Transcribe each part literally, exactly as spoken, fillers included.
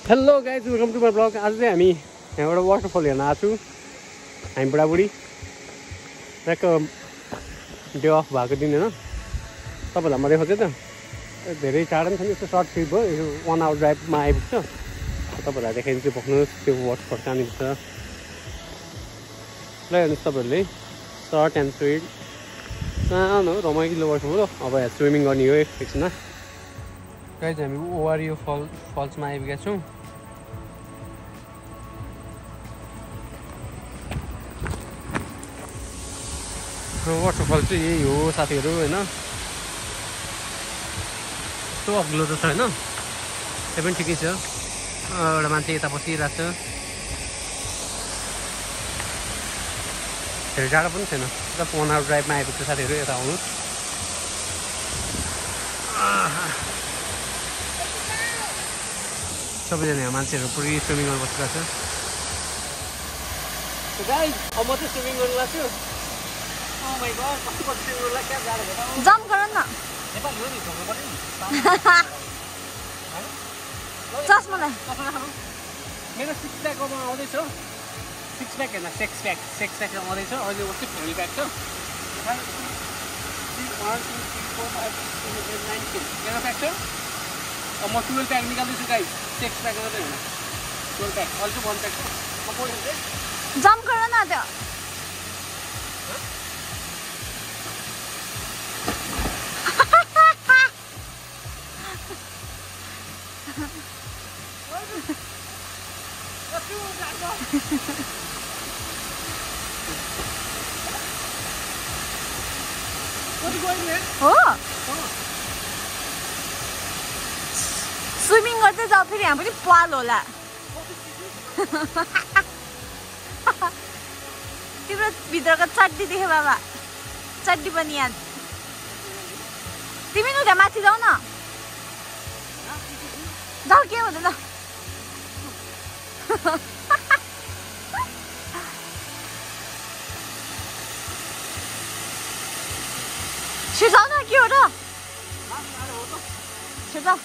Hello guys welcome to my blog. आज चाहिँ हामी यहाँबाट वाटरफल हेर्न आएको छु। हामी बुढाबुढी ट्याक्क डे अफ भएको दिन होइन, तपाईँहरूलाई म देखाउँछु त। धेरै टाढा पनि छैन, यस्तो सर्ट ट्रिप भयो, यो वान आवर ड्राइभमा आइपुग्छ। तपाईँहरूलाई देखाइदिन्छु, बस्नुहोस् त्यो वाटरफल कहाँनिर छ। ल हेर्नुहोस् तपाईँहरूले, सर्ट एन्ड स्विट सानो रमाइलो वाटरफल। अब यहाँ स्विमिङ गर्ने हो एकछिनमा। गाइज हामी ओवारियो फल फल्समा आइपुगेका छौँ। वाटरफल चाहिँ यही हो साथीहरू होइन, यस्तो अग्लो त छैन, त्यो पनि ठिकै छ। एउटा मान्छे यता बसिरहेको छ, धेरै टाढा पनि छैन, यता वान आवर ड्राइभमा आइपुग्छ साथीहरू। यता आउनु, सबैजना यहाँ मान्छेहरू पुरै स्विमिङ गर्न बसिरहेको छ। गाइस अब म चाहिँ स्विमिङ गर्नु लाग्छु। जम्प गर न चस्मालाई। मेरो सिक्स प्याक अब आउँदैछ, सिक्स प्याक होइन सेक्स प्याक, सेक्स प्याक आउँदैछ। अहिले कति फ्यामिली प्याक छ, मेरो प्याक छ। अब म टुवेल्भ प्याक निकाल्दैछु गाइस, सिक्स प्याक मात्रै होइन, टुवेल्भ प्याक। अहिले चाहिँ वान प्याक छ। म पढ्छु, जम्प गर न त्यो। हो स्विमिङ गर्दै जाऊ, फेरि यहाँ पनि पाल होला। तिम्रो भित्रको चड्डी देखे बाबा, चड्डी पनि यहाँ। तिमी न त्यहाँ माथि जाऊ न, जाऊ के हुँदैन। छिर्जाऊ न, के हो र छिर्जाऊ।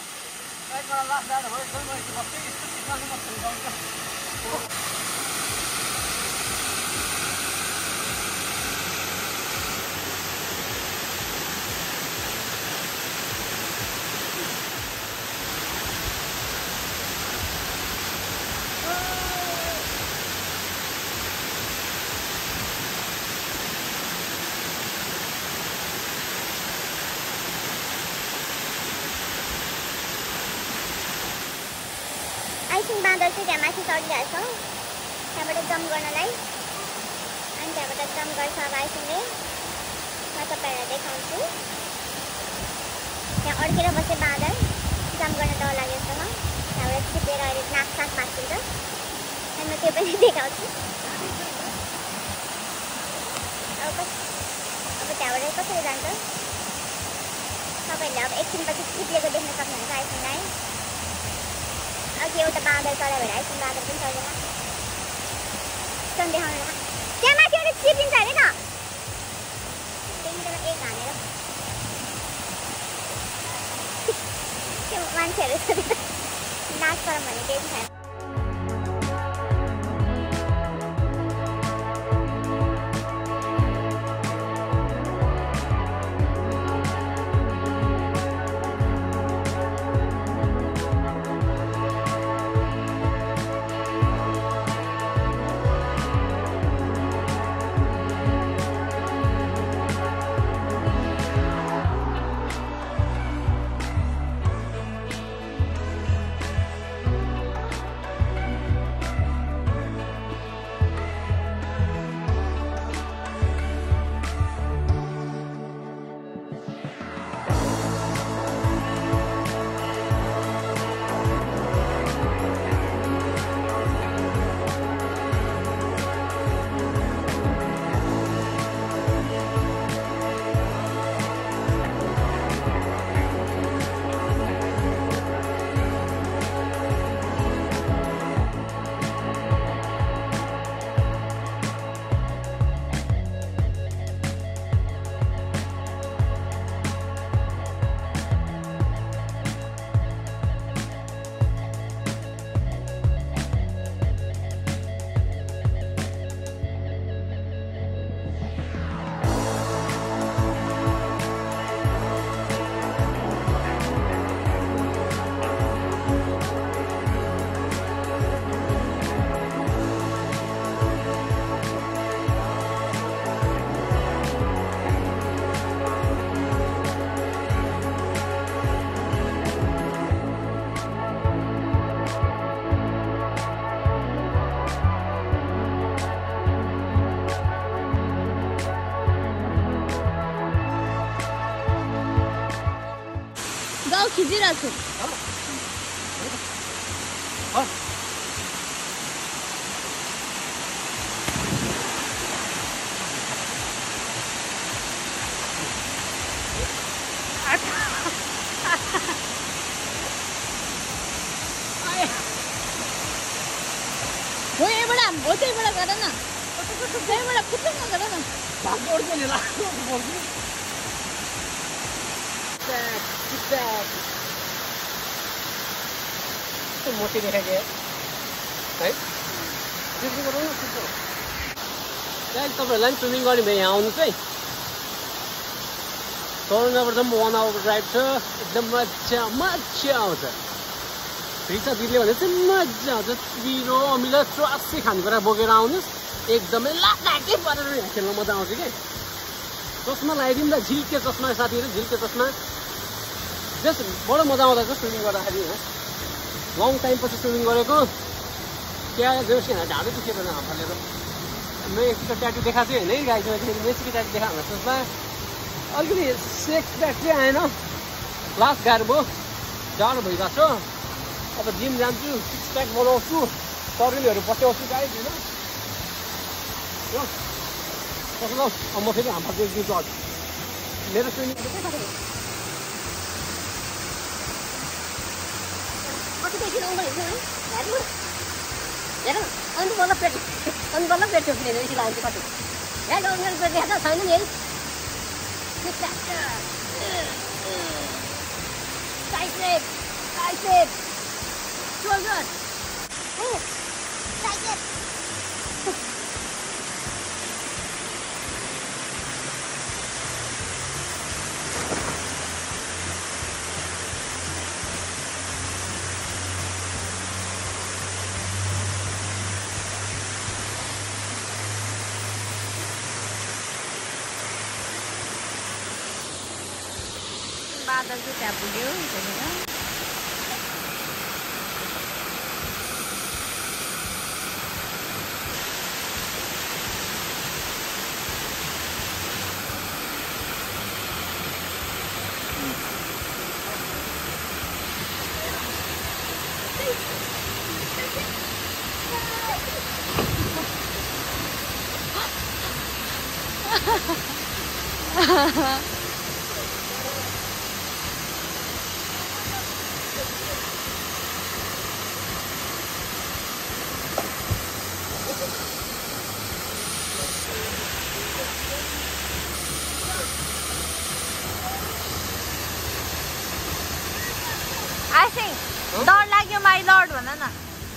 आइसिङ बाँदर चाहिँ त्यहाँ माथि चढिरहेछ, त्यहाँबाट जम्प गर्नलाई। अनि त्यहाँबाट जम्प गर्छ अब आइसिङले। म तपाईँहरूलाई देखाउँछु। त्यहाँ अड्केर बसे बाँदर, जम्प गर्न डर लागेको छ। म त्यहाँबाट छिपेर अहिले नाक सास मासिन्छ, अनि म त्यो पनि देखाउँछु। अब कस अब त्यहाँबाट कसरी जान्छ तपाईँहरूले अब एकछिनपछि चिप्लेको देख्न सक्नुहुन्छ आइसिङलाई। अघि एउटा बाँदर चढायो भने आइसिङ बाँदर पनि चढेन। सन देखाउनु, त्यहाँ माथि एउटा चिप्लिन्छ अरे न, त्यहाँनिर एक हानेर त्यो मान्छेहरू नाच गरौँ भने केही पनि छैन। खिचिरहेको छु हो यहीँबाट हो त्यहीँबाट गर न त्यहीँबाट कुद्नु गर न मोटी देखेको है तपाईँहरूलाई पनि स्विमिङ गर्ने भए यहाँ आउनुहोस् है टोरन्टोबाट वान आवर ड्राइभ छ एकदम मजा मजा आउँछ रिसा दिदीले भने चाहिँ मजा आउँछ पिरो अमिलो च्वासी खानेकुरा बोकेर आउनुहोस् एकदमै लागे परेर यहाँ खेल्न मजा आउँछ कि चस्मा लगाइदिउँ ल झिल्के चस्मा साथीहरू झिल्के चस्मा जस्ट बडो मजा आउँदो रहेछ स्विमिङ गर्दाखेरि लङ टाइम पछि स्विमिङ गरेको त्यहाँ जोस होइन ढाडो दुखेर फलेर मेक्सीको ट्याटु देखाएको थियो होइन गाई मेक्सीको ट्याटु देखा भनेर सोच्दा अलिकति सेक्स प्याक चाहिँ आएन लास्ट गाह्रो भयो जाडो भइरहेको छ अब जिम जान्छु सिक्स प्याक बनाउँछु तरुलहरू पट्याउँछु गाई होइन कसो अब म फेरि हाम्रो दिन्छु अझ मेरो स्विमिङ हेर अनि बल्ल पेट अनि बल्ल पेट चोक्ने यसरी लाग्छ कति यहाँ गाउँ पेट देखाएको छैन नि है ट्राइसेप ट्राइसेप शोल्डर ट्राइसेप बादल चाहिँ त्यहाँ पुग्यो त्यहाँनिर डर लाग्यो माई लर्ड भन न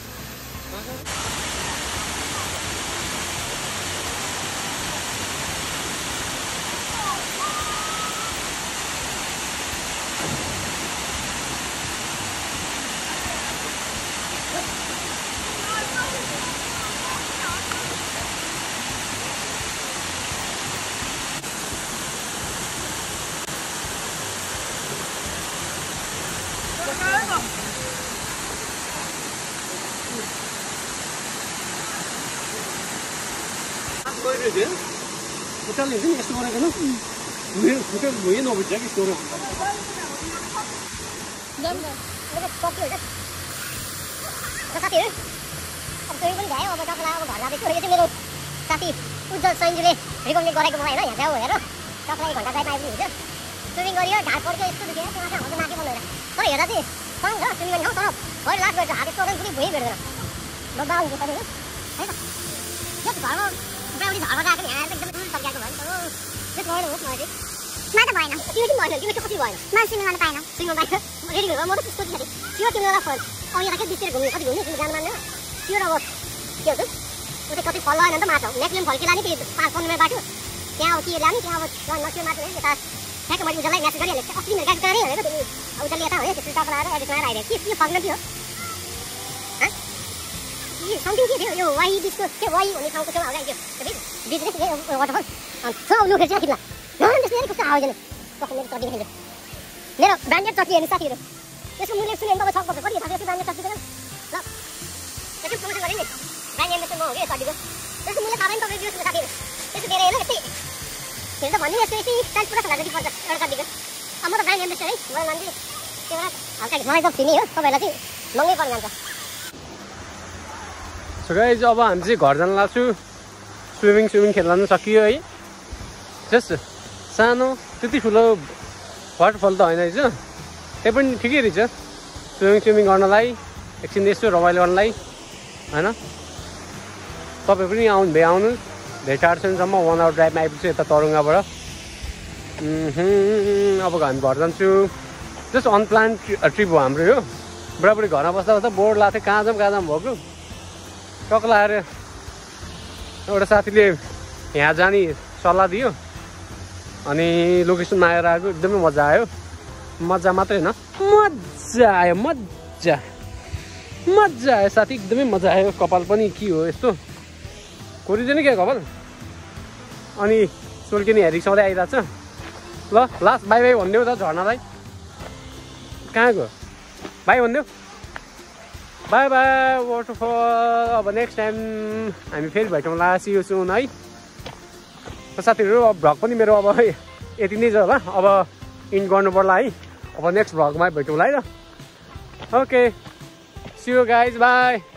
खुट्टाले हुन्छ नि यस्तो गरेको न खुट्टा भुइँ नबुझ्छ कि यस्तो मेरो कपी हुन्छ साथीहरू अब स्विमिङ पनि भ्यायो अब तपाईँलाई अब घर जाँदैछु यो चाहिँ मेरो साथी उज्जवल सैन्जुले रिकमेन्ड गरेको मलाई होइन यहाँ जाऊ हेर तपाईँलाई एक घन्टा ड्राइभ आइपुग्नु हुन्छ स्विमिङ गरियो ढाड पड्क्यो यस्तो दुख्यो त्यो माथि हाम्रो माथि बनाएर तर हेर्दा चाहिँ सँग छ स्विमिङ गर्ने ठाउँ तर भएर लास्ट गर्छ हात यस्तो पनि भुइँ भेट्दैन ल बाहुन्छ तपाईँ है त यस घरमा बाउली घरमा गएको नि यहाँ एकदमै टुल सकिएको भयो नि त त्यस गरेर होस् मलाई चाहिँ मा त भएन त्यो चाहिँ भएन तिमीले कसरी भएन म स्विमिङ गर्न पाएन स्विमिङ पाएन रेडी भएर म त त्यस्तो थिएँ त्यो तिमीलाई फर्क अब यहाँ के बिचतिर घुम्नु कति घुम्नु तिमी जानु मान्दैन त्यो र अब के हुन्छ ऊ चाहिँ कति फल लगाएन नि त माछा नेक्स्ट फल्की लाने कि पाँच पन्ध्र मिनट बाटो त्यहाँ अब के लाने त्यहाँ अब नसियो मात्र यता ठ्याक्क मैले उजललाई म्यासेज गरिहालेको अस्ति मेरो गाडी गाडी भनेको तिमी उजलले यता हो त्यसपछि तपाईँ आएर एडिट गरेर आइरहेको के के फल्न के हो समथिङ के थियो यो वाइ बिचको त्यो वाइ हुने ठाउँको छेउमा होला त्यो बिच नै वाटरफल छेउ लुकेर चाहिँ किन त्यसले कस्तो आवाज होइन कस्तो मेरो चट्नी देखेको मेरो ब्रान्डेड चट्नी हेर्नु साथीहरू यसको मूल्य सुन्यो भने तपाईँ छ वर्ष कति यता ब्रान्डेड चट्नी देख्नु ल त्यसको प्रमोसन गरेँ नि ब्रान्ड एम्बेसडर म हो कि चट्नीको त्यसको मूल्य थाहा पनि तपाईँ दिनुहोस् न साथीहरू त्यसको धेरै होइन यस्तै फेरि त भन्नु यस्तो यस्तै चालिस पचास हजार जति पर्छ एउटा चट्नीको अब म त ब्रान्ड एम्बेसडर है मलाई मान्छे बेला हल्का मलाई त फिनी हो तपाईँलाई चाहिँ महँगै पर्न जान्छ सो गाइज अब हामी चाहिँ घर जान लाग्छु स्विमिङ स्विमिङ खेल्न सकियो है जस्ट सानो त्यति ठुलो वाटरफल त होइन रहेछ त्यही पनि ठिकै रहेछ स्विमिङ स्विमिङ गर्नलाई एकछिन यसो रमाइलो गर्नलाई होइन तपाईँ पनि आउनु भए आउनु भेटारसम्म वान आवर ड्राइभमा आइपुग्छु यता तरुङ्गाबाट अब हामी घर जान्छु जस्ट अनप्लान ट्रिप हो हाम्रो यो बुढाबुढी घरमा बस्दा बस्दा बोर्ड लाग्थ्यो कहाँ जाऊँ कहाँ जाऊँ भएको टक लगाएर एउटा साथीले यहाँ जाने सल्लाह दियो अनि लोकेसनमा आएर आएको एकदमै मजा आयो मजा मात्रै होइन मजा आयो मजा मजा आयो साथी एकदमै मजा आयो कपाल पनि के हो यस्तो कोरिँदैन क्या कपाल अनि सोल्किने हेरी सधैँ आइरहेको छ ल लास्ट बाई बाई भनिदेऊ त झर्नालाई कहाँ गयो बाई भनिदेऊ बाई बाई वाटरफल अब नेक्स्ट टाइम हामी फेरि भेटौँला सी यु सुन है साथीहरू अब भ्लग पनि मेरो अब यति नै छ होला अब इन्ड गर्नु पर्ला है अब नेक्स्ट भ्लगमा भेटौँला है त okay see you guys by